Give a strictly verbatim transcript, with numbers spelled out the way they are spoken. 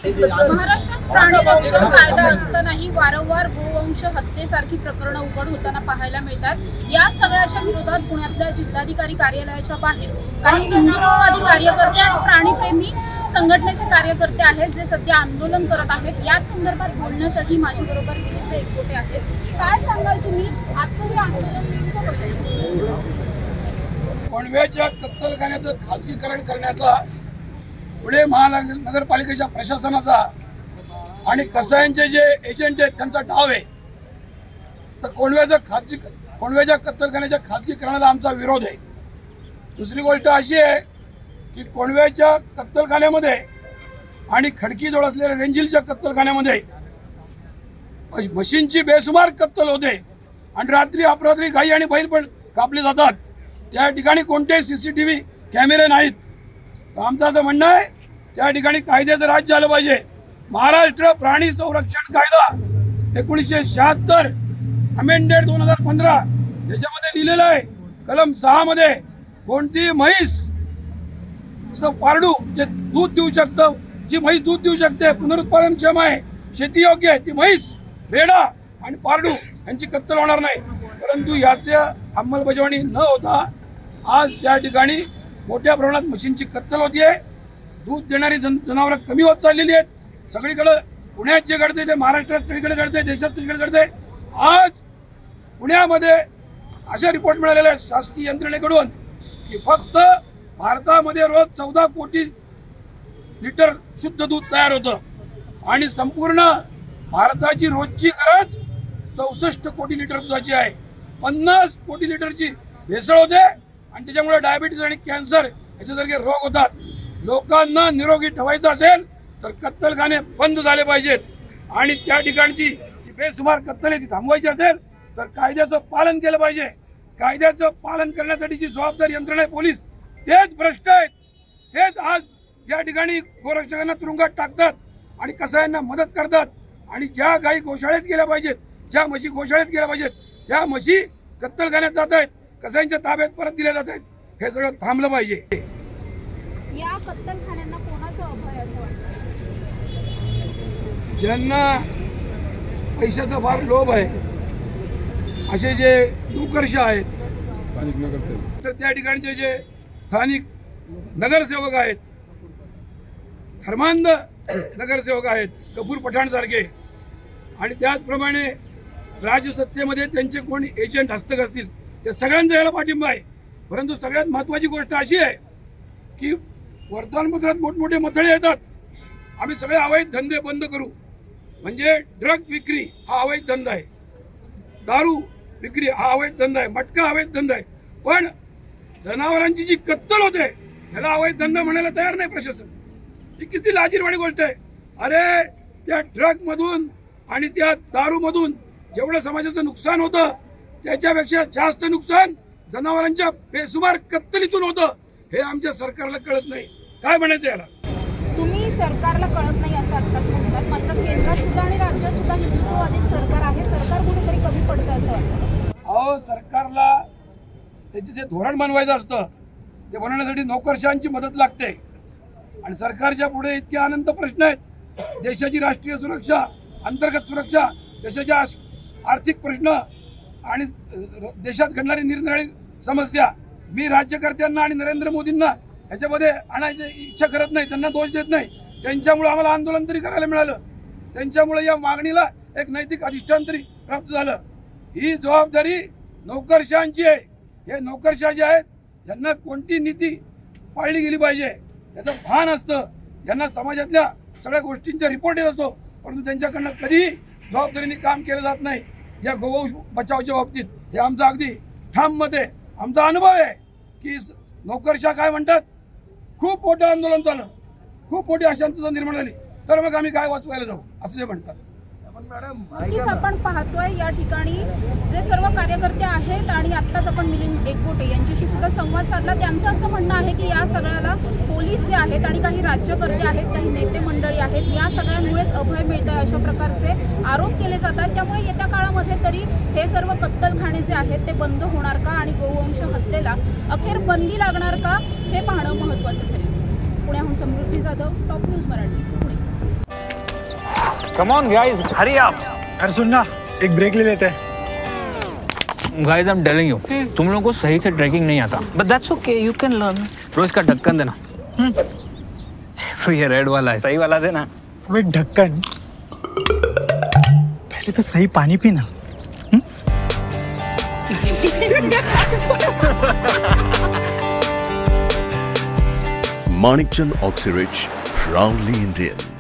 महाराष्ट्रात प्राणी रक्षण कायदा असतानाही वारंवार गोवंश हत्येसारखी प्रकरणं उघड होताना पाहायला मिळतात। या सगळ्याच्या विरोधात पुण्यातल्या जिल्हाधिकारी कार्यालयाच्या बाहेर काही हिंदुत्ववादी कार्यकर्ते आणि प्राणीप्रेमी संघटनेचे कार्यकर्ते आहेत जे सध्या आंदोलन करत आहेत। याच संदर्भात बोलण्यासाठी माझ्याबरोबर विविध एकवटे आहेत। काय सांगाल तुम्ही, आजचं हे आंदोलन नेमकं कसं? पनवेलच्या कत्तलखान्याचं खासगीकरण करण्याचा पुणे महानगरपालिकेच्या प्रशासनाचा आणि कसायांचे जे एजंट आहेत त्यांचा डाव आहे। तर कोंडव्याचं खाजगी कोंडव्याच्या कत्तलखान्याच्या खाजगीकरणाला आमचा विरोध आहे। दुसरी गोष्ट अशी आहे की कोंडव्याच्या कत्तलखान्यामध्ये आणि खडकीजवळ असलेल्या रेंजिलच्या कत्तलखान्यामध्ये म्हशींची बेसुमार कत्तल होते आणि रात्री अपरात्री गाई आणि बैल पण कापले जातात। त्या ठिकाणी कोणतेही सीसीटीव्ही कॅमेरे नाहीत। आमचं असं म्हणणं आहे त्या ठिकाणी कायद्याचं राज्य आलं पाहिजे। महाराष्ट्र प्राणी संरक्षण कायदा एकोणीसशे शहात्तर अमेंडेड दोन हजार पंधरा त्याच्यामध्ये लिहिलेलं आहे कलम सहा मध्ये कोणती म्हैस पारडू जे दूध देऊ शकतं, जी म्हैस दूध देऊ शकते, पुनरुत्पादनक्षम आहे, शेती योग्य आहे, ती म्हैस, रेडा आणि पारडू यांची कत्तल होणार नाही। परंतु याच्या अंमलबजावणी न होता आज त्या ठिकाणी मोठ्या प्रमाणात म्हशींची कत्तल होतीये। दूध देणारी जन जनावरं कमी होत चाललेली आहेत। सगळीकडे पुण्यात जे घडते ते महाराष्ट्रात सगळीकडे घडते, देशात सगळीकडे घडते। आज पुण्यामध्ये अशा रिपोर्ट मिळालेले आहेत शासकीय यंत्रणेकडून की फक्त भारतामध्ये रोज चौदा कोटी लिटर शुद्ध दूध तयार होतं आणि संपूर्ण भारताची रोजची गरज चौसष्ट कोटी लिटर दुधाची आहे। पन्नास कोटी लिटरची भेसळ होते आणि त्याच्यामुळे डायबिटीज आणि कॅन्सर याच्यासारखे रोग होतात। लोकांना निरोगी ठेवायचं असेल तर कत्तलखाने बंद झाले पाहिजेत आणि त्या ठिकाणची जी बेसुमार कत्तल आहे ती थांबवायची असेल तर कायद्याचं पालन केलं पाहिजे। कायद्याचं पालन करण्यासाठी जी जबाबदार यंत्रणा आहे पोलीस, तेच भ्रष्ट आहेत। तेच आज या ठिकाणी गोरक्षकांना तुरुंगात टाकतात आणि कसायांना मदत करतात आणि ज्या गायी गोशाळेत गेल्या पाहिजेत, ज्या म्हशी गोशाळेत गेल्या पाहिजेत, त्या म्हशी कत्तलखान्यात जात आहेत, कसायांच्या ताब्यात परत दिल्या जात आहेत। हे सगळं थांबलं पाहिजे। या कत्तलखान्यांना कोणाचं अभय असं वाटतं? ज्यांना पैशाचा फार लोभ आहे असे जे नोकरशाह आहेत तर त्या ठिकाणचे जे स्थानिक नगरसेवक आहेत, धर्मांध नगरसेवक आहेत, कपूर पठाण सारखे, आणि त्याचप्रमाणे राजसत्तेमध्ये त्यांचे कोणी एजंट हस्तक असतील ते सगळ्यांचा याला पाठिंबा आहे। परंतु सगळ्यात महत्त्वाची गोष्ट अशी आहे की वर्तमानपत्रात मोठमोठे मथळे येतात, आम्ही सगळे अवैध धंदे बंद करू, म्हणजे ड्रग विक्री हा अवैध धंदा आहे, दारू विक्री हा अवैध धंदा आहे, मटका अवैध धंदा आहे, पण जनावरांची जी कत्तल होते त्याला अवैध धंदा म्हणायला तयार नाही प्रशासन। ही किती लाजिरवाणी गोष्ट आहे। अरे त्या ड्रग मधून आणि त्या दारू मधून जेवढं समाजाचं नुकसान होतं त्याच्यापेक्षा जास्त नुकसान जनावरांच्या बेसुमार कत्तलीतून होतं। हे आमच्या सरकारला कळत नाही। काय म्हणायचं याला? तुम्ही सरकारला कळत नाही असं आत्ताच म्हणतात, मात्र केंद्रात सुद्धा आणि राज्यात सुद्धा हिंदुत्ववादी सरकार आहे, सरकार कुठेतरी कमी पडतं असं वाटतं? अहो, सरकारला त्याचे जे धोरण बनवायचं असतं ते बनवण्यासाठी नोकरशाहांची मदत लागते आणि सरकारच्या पुढे इतके अनंत प्रश्न आहेत। देशाची राष्ट्रीय सुरक्षा, अंतर्गत सुरक्षा, देशाच्या आर्थिक प्रश्न आणि देशात घडणारी निरनिराळी समस्या। मी राज्यकर्त्यांना आणि नरेंद्र मोदींना ह्याच्यामध्ये आणायची इच्छा करत नाही, त्यांना दोष देत नाही। त्यांच्यामुळे आम्हाला आंदोलन तरी करायला मिळालं, त्यांच्यामुळे या मागणीला एक नैतिक अधिष्ठान तरी प्राप्त झालं। ही जबाबदारी नोकरशाहांची आहे। हे नोकरशाह जे आहेत ज्यांना कोणती नीती पाळली गेली पाहिजे याचं भान असतं, ज्यांना समाजातल्या सगळ्या गोष्टींचा रिपोर्ट येत असतो, परंतु त्यांच्याकडनं कधीही जबाबदारीने काम केलं जात नाही। या गोवंश बचावच्या बाबतीत हे आमचं अगदी ठाम मत आहे। आमचा अनुभव आहे की नोकरशाह काय म्हणतात, खूप मोठं आंदोलन झालं, खूप मोठी अशांतता निर्माण झाली, तर मग आम्ही काय वाचवायला जाऊ असं ते म्हणतात। नक्कीच आपण पाहतोय या ठिकाणी जे सर्व कार्यकर्ते आहेत आणि आत्ताच आपण मिलिंद एकवटे यांच्याशी सुद्धा संवाद साधला। त्यांचं असं म्हणणं आहे की या सगळ्याला पोलीस जे आहेत आणि काही राज्यकर्ते आहेत, काही नेते मंडळी आहेत, या सगळ्यांमुळेच अभय मिळत आहे अशा प्रकारचे आरोप केले जातात। त्यामुळे येत्या काळामध्ये तरी हे सर्व कत्तलखाने जे आहेत ते बंद होणार का आणि गोवंश हत्येला अखेर बंदी लागणार का हे पाहणं महत्त्वाचं ठरेल। पुण्याहून Samruddhi Jadhav, top news Marathi, Pune. Come on guys, hurry up. अरे सुन ना, एक ब्रेक ले लेते हैं. Guys, I'm telling you, तुम लोगों को सही से ट्रैकिंग नहीं आता. But that's okay, you can learn. रोज का ढक्कन देना. ये रेड वाला है, सही वाला देना. अबे ढक्कन. पहले तो सही पानी पीना. Manikchand Oxyrich, proudly Indian.